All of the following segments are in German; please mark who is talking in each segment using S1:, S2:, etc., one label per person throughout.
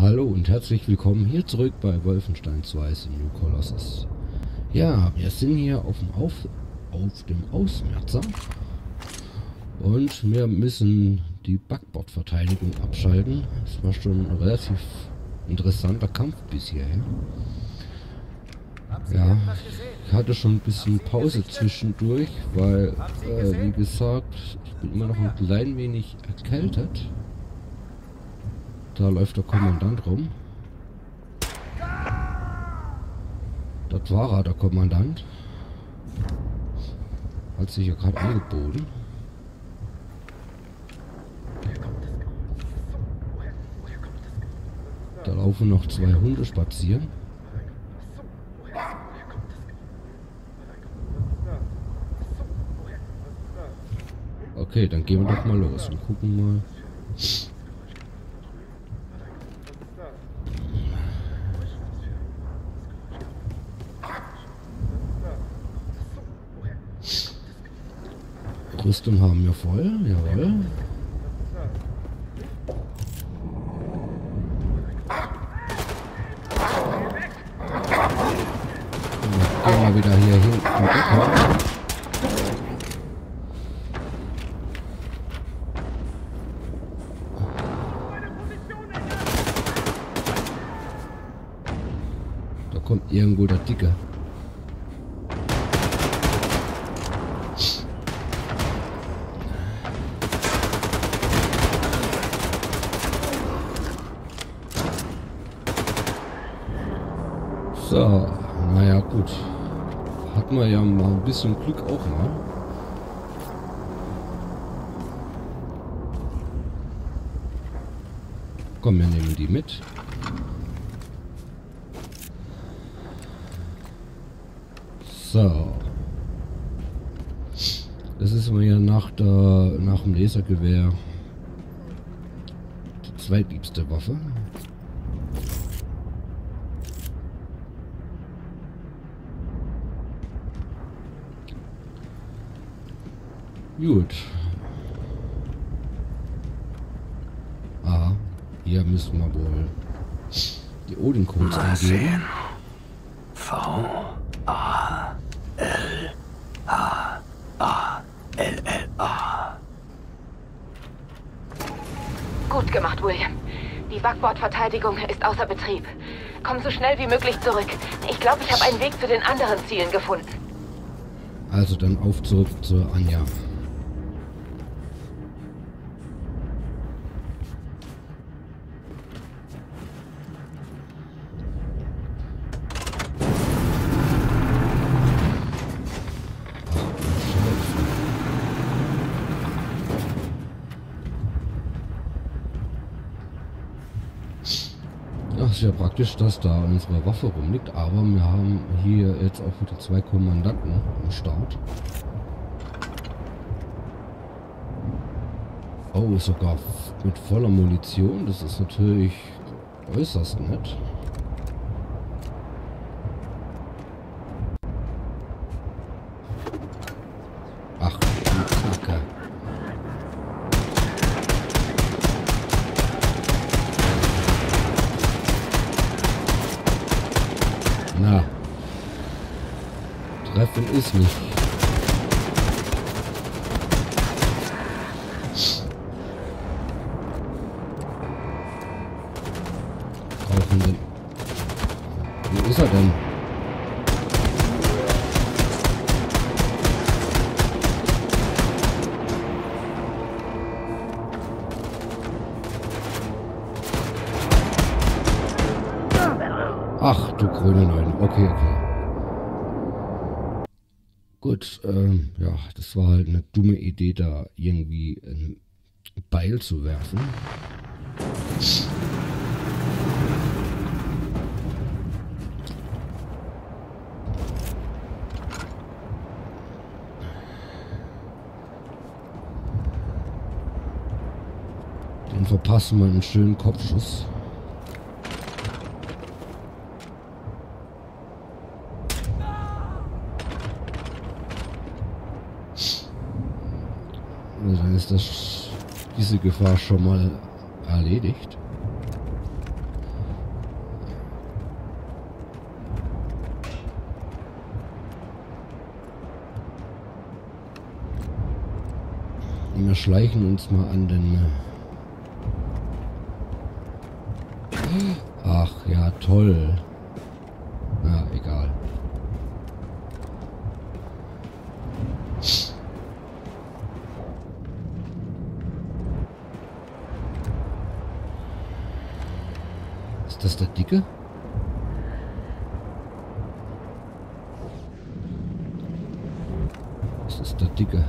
S1: Hallo und herzlich willkommen hier zurück bei Wolfenstein 2 The New Colossus. Ja, wir sind hier auf dem Ausmerzer und wir müssen die Backbordverteidigung abschalten. Es war schon ein relativ interessanter Kampf bis hierher. Ja, ich hatte schon ein bisschen Pause zwischendurch, weil, wie gesagt, ich bin immer noch ein klein wenig erkältet. Da läuft der Kommandant rum. Dort war er, der Kommandant. Hat sich ja gerade angeboten. Da laufen noch zwei Hunde spazieren. Okay, dann gehen wir doch mal los und gucken mal. Rüstung haben wir voll, jawohl. Gehen wir wieder hier hinten weg. Da kommt irgendwo der Dicke. So, naja gut. Hatten wir ja mal ein bisschen Glück auch mal. Komm, wir nehmen die mit. So. Das ist mir ja nach dem Lasergewehr die zweitliebste Waffe. Gut. Aha, hier müssen wir wohl die Odin-Codes eingeben.
S2: V-A-L-A-L-L-A. Gut gemacht, William. Die Backbordverteidigung ist außer Betrieb. Komm so schnell wie möglich zurück. Ich glaube, ich habe einen Weg zu den anderen Zielen gefunden.
S1: Also dann auf zurück zur Anja. Ach, ist ja praktisch, dass da unsere Waffe rumliegt, aber wir haben hier jetzt auch wieder zwei Kommandanten am Start. Oh, sogar mit voller Munition, das ist natürlich äußerst nett. Ach, die Kacke. Na, treffen ist nicht. Brauchen den. Wo ist er denn? Ach, du grüne Neune. Okay, okay. Gut, ja, das war halt eine dumme Idee, da irgendwie ein Beil zu werfen. Den verpassen wir einen schönen Kopfschuss. Dann ist diese Gefahr schon mal erledigt. Wir schleichen uns mal an den... Ach ja, toll. Ja, egal. Ist das der Dicke? Das ist der Dicke.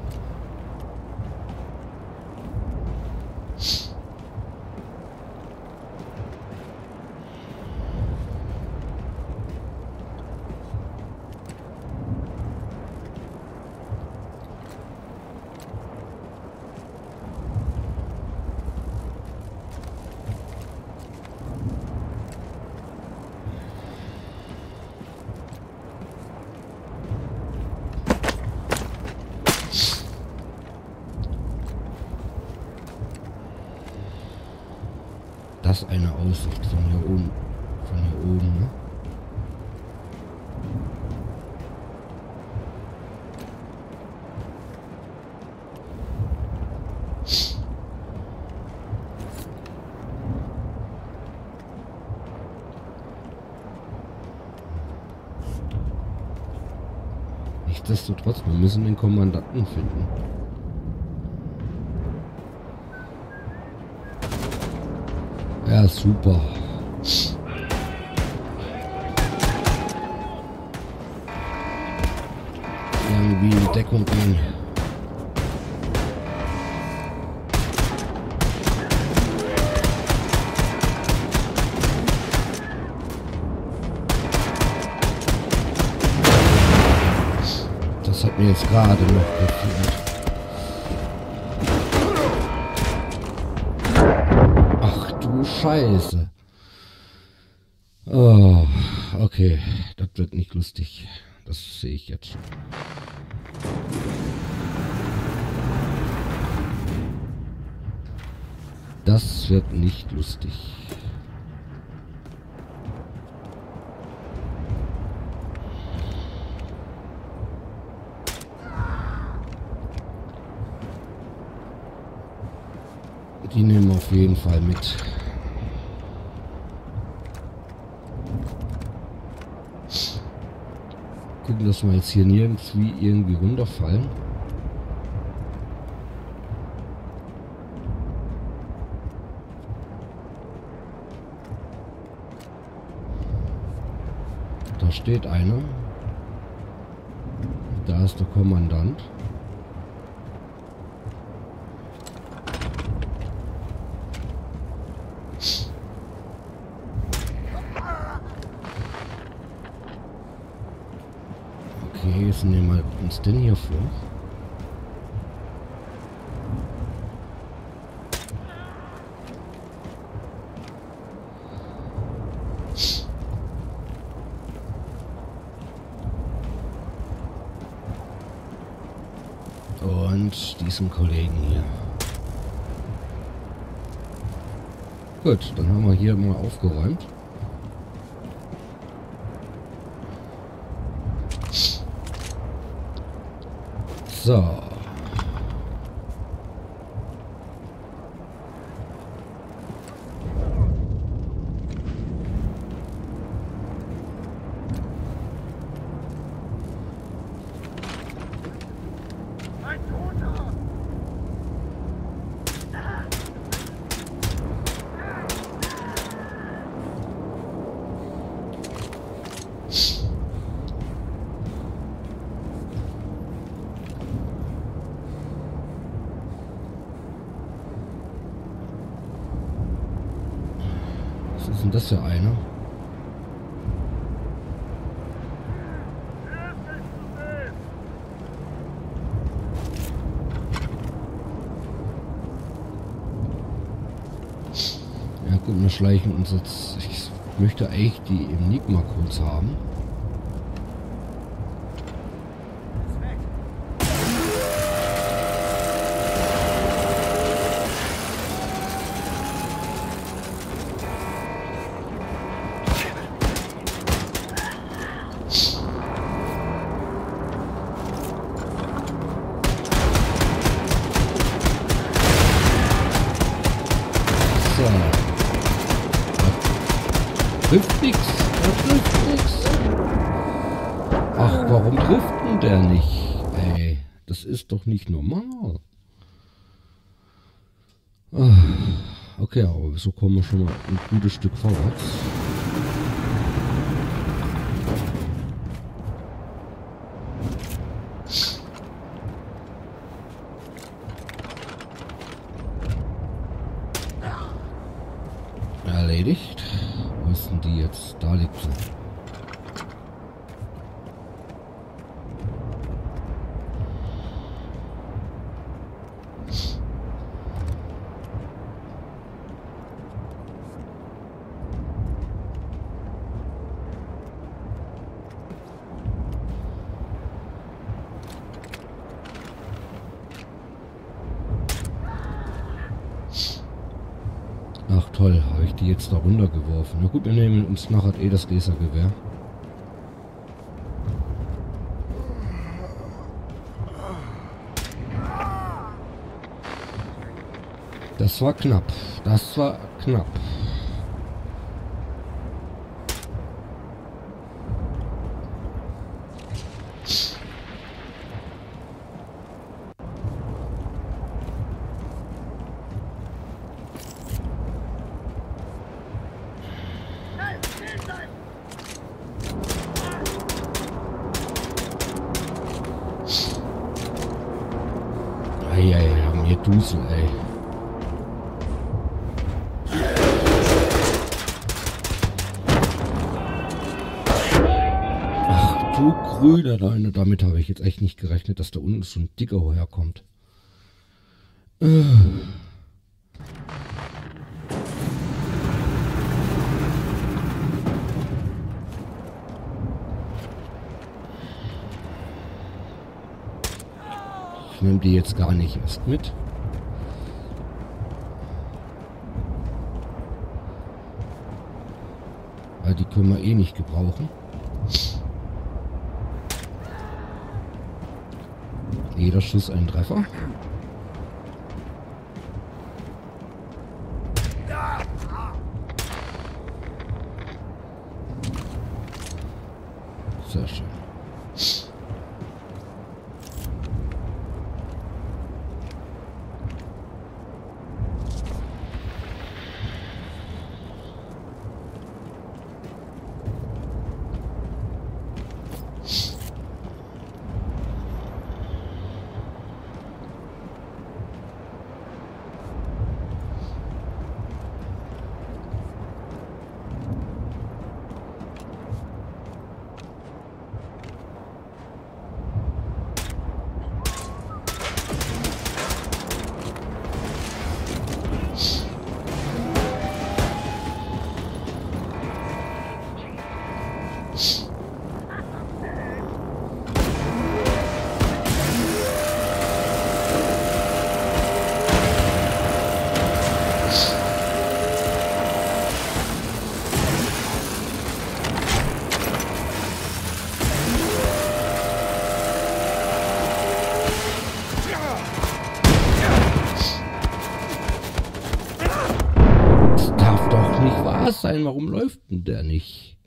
S1: Das eine Aussicht von hier oben. Von hier oben, ne? Nichtsdestotrotz, wir müssen den Kommandanten finden. Ja, super. Irgendwie in Deckung gehen. Das hat mir jetzt gerade noch gefehlt. Scheiße. Oh, okay. Das wird nicht lustig. Das sehe ich jetzt schon. Das wird nicht lustig. Die nehmen wir auf jeden Fall mit. Gucken, dass wir jetzt hier nirgends wie irgendwie runterfallen. Da steht einer. Da ist der Kommandant. Okay, jetzt nehmen wir uns den hier vor. Und diesen Kollegen hier. Gut, dann haben wir hier mal aufgeräumt. So. Was ist denn das für einer? Ja gut, wir schleichen uns jetzt. Ich möchte eigentlich die Enigma-Codes haben. trifft nichts. Er trifft nichts. Ach, warum trifft denn der nicht? Ey, das ist doch nicht normal. Okay, aber so kommen wir schon mal ein gutes Stück vorwärts. Erledigt. Wo ist denn die jetzt? Da liegt sie. Ach toll, habe ich die jetzt da runtergeworfen. Na gut, wir nehmen uns nachher das Lasergewehr. Das war knapp. Das war knapp. Eieiei, haben hier Dusel, ey. Ach du grüner Nein, damit habe ich jetzt echt nicht gerechnet, dass da unten so ein Dicker herkommt. Ich nehme die jetzt gar nicht erst mit. Weil die können wir eh nicht gebrauchen. Jeder Schuss ein Treffer. Sehr schön. Sein, warum läuft denn der nicht?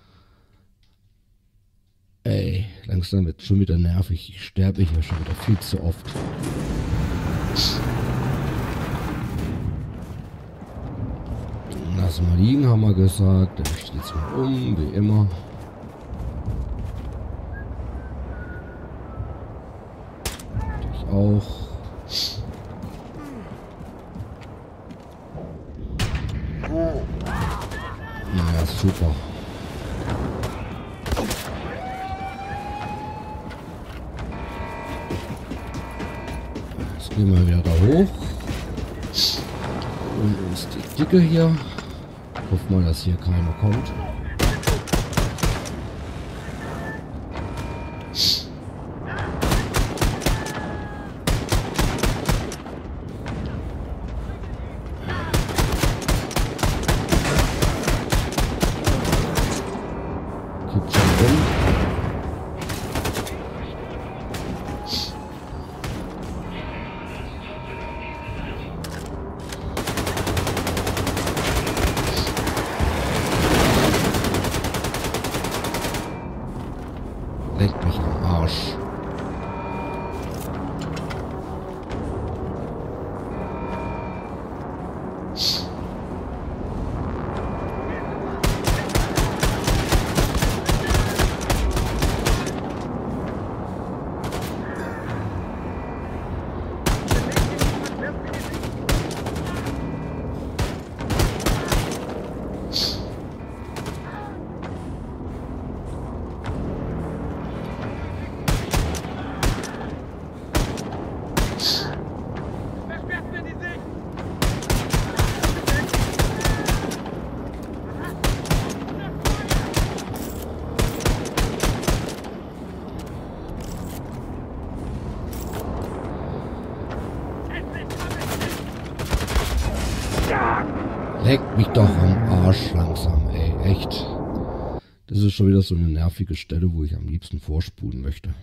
S1: Ey, langsam wird schon wieder nervig. Ich sterbe hier schon wieder viel zu oft. Lass mal liegen, haben wir gesagt. Der steht jetzt mal um, wie immer. Ich auch. Ja, super. Jetzt gehen wir wieder da hoch. Und uns die Dicke hier. Hoffen wir, dass hier keiner kommt. leck mich doch am Arsch langsam, ey, echt. Das ist schon wieder so eine nervige Stelle, wo ich am liebsten vorspulen möchte.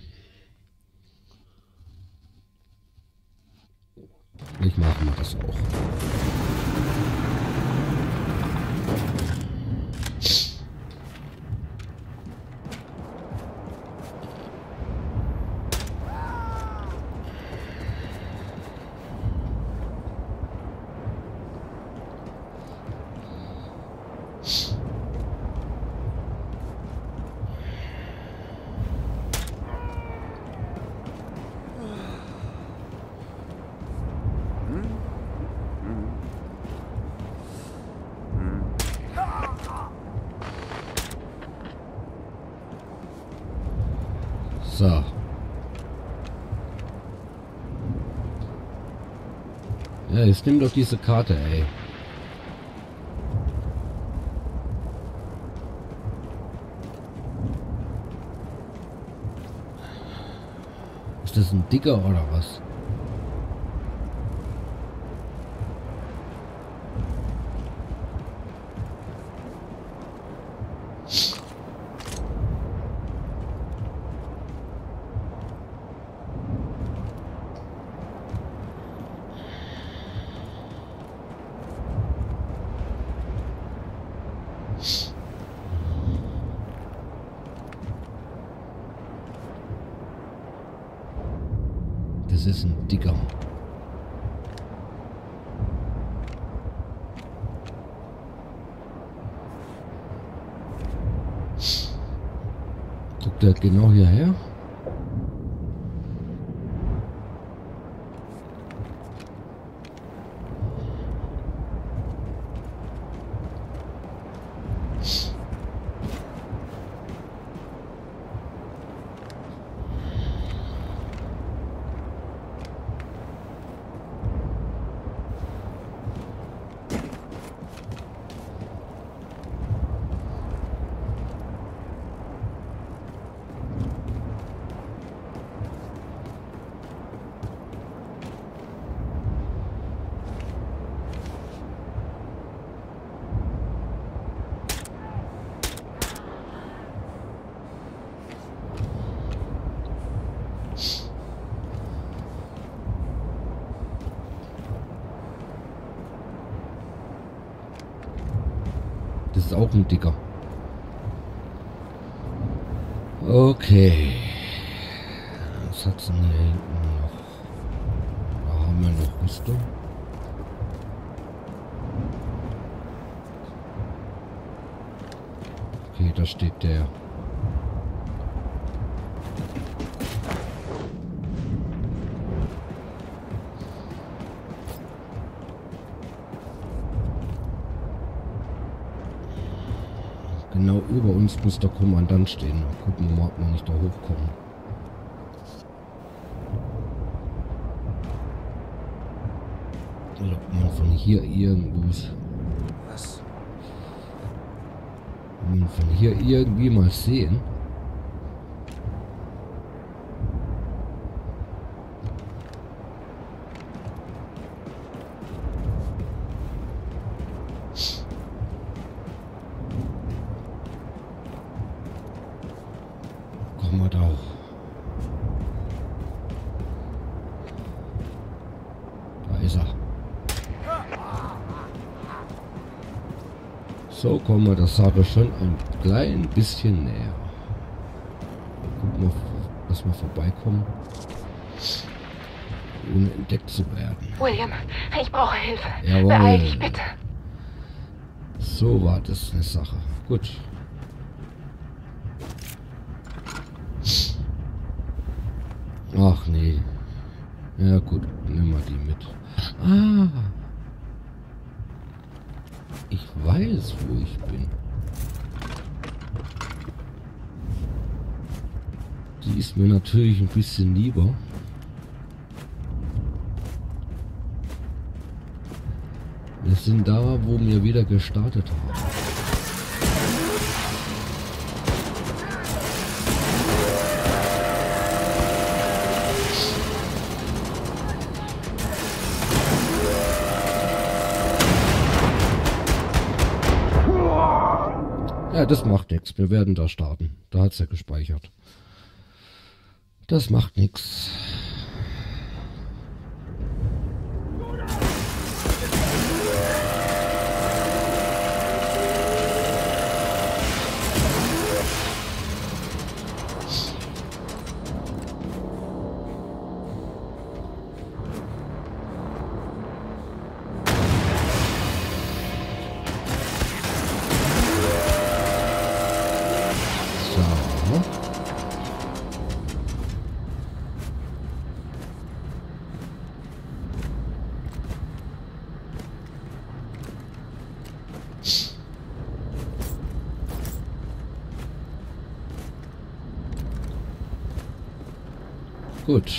S1: Ich mache mal das auch. So. Ja, jetzt nimm doch diese Karte, ey. Ist das ein Dicker oder was? Das ist ein Dicker. Guckt er genau hierher? Das ist auch ein Dicker. Okay. Was hat's denn hier hinten noch? Da haben wir noch Rüstung. Okay, da steht der. Genau über uns muss der Kommandant stehen. Mal gucken, ob wir nicht da hochkommen. Oder ob man von hier irgendwo ist.
S3: Was?
S1: Ob man von hier irgendwie mal sehen. Kommen wir da hoch. Da ist er. So kommen wir der Sache schon ein klein bisschen näher. Gucken wir, dass wir vorbeikommen, ohne entdeckt zu werden.
S2: William, ich brauche Hilfe.
S1: Jawohl.
S2: Beeil dich bitte.
S1: So war das eine Sache. Gut. Ach nee. Ja gut, nimm mal die mit. Ah. Ich weiß, wo ich bin. Die ist mir natürlich ein bisschen lieber. Wir sind da, wo wir wieder gestartet haben. Ja, das macht nichts. Wir werden da starten. Da hat es ja gespeichert. Das macht nichts. Gut.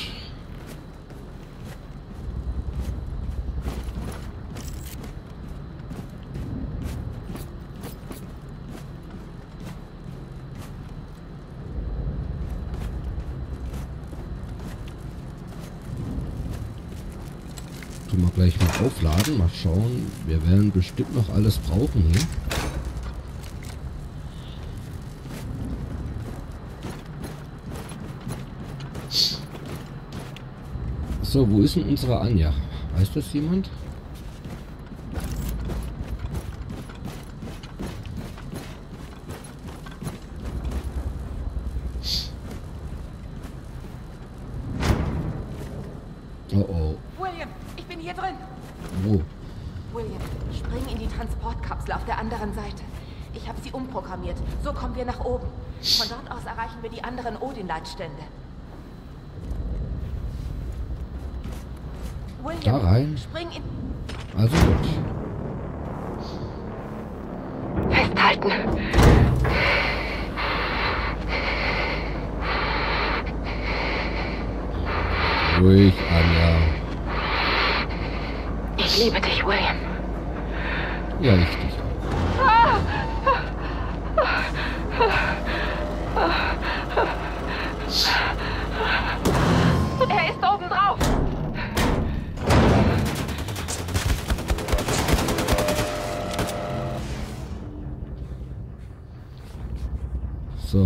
S1: Tun wir gleich mal aufladen, mal schauen. Wir werden bestimmt noch alles brauchen hier. So, wo ist denn unsere Anja? Weiß das jemand? Oh oh.
S2: William, ich bin hier drin.
S1: Wo?
S2: William, spring in die Transportkapsel auf der anderen Seite. Ich habe sie umprogrammiert. So kommen wir nach oben. Von dort aus erreichen wir die anderen Odin-Leitstände. William,
S1: Da rein?
S2: spring in...
S1: Also gut.
S2: Festhalten.
S1: Ruhig, Anja.
S2: Ich liebe dich, William.
S1: Ja, richtig.
S2: Er ist oben drauf.
S1: So.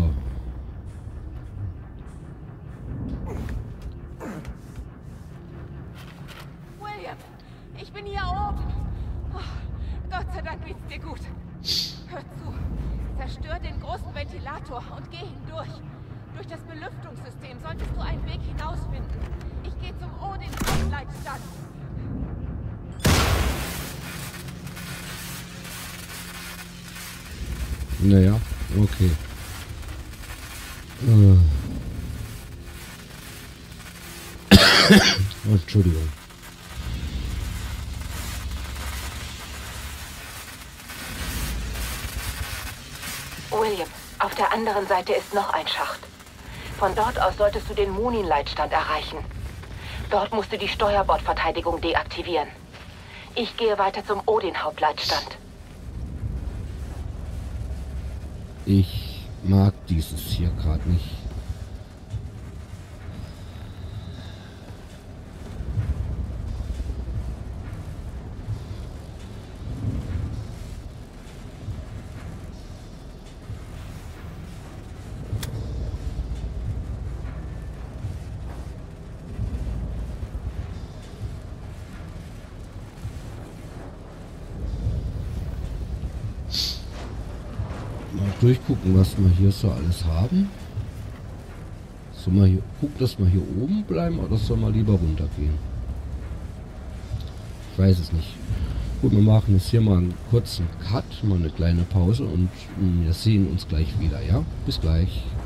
S2: William, ich bin hier oben. Oh, Gott sei Dank geht's dir gut. Hör zu. Zerstör den großen Ventilator und geh hindurch. Durch das Belüftungssystem solltest du einen Weg hinausfinden. Ich gehe zum Odin-Leitstand.
S1: Naja, okay. Oh, Entschuldigung.
S2: William, auf der anderen Seite ist noch ein Schacht. Von dort aus solltest du den Munin-Leitstand erreichen. Dort musst du die Steuerbordverteidigung deaktivieren. Ich gehe weiter zum Odin-Hauptleitstand.
S1: Ich mag dieses hier gerade nicht. Mal durchgucken, was wir hier so alles haben. Soll man hier gucken, dass wir hier oben bleiben oder soll man lieber runtergehen? Ich weiß es nicht. Gut, wir machen jetzt hier mal einen kurzen Cut, mal eine kleine Pause und wir sehen uns gleich wieder, ja? Bis gleich.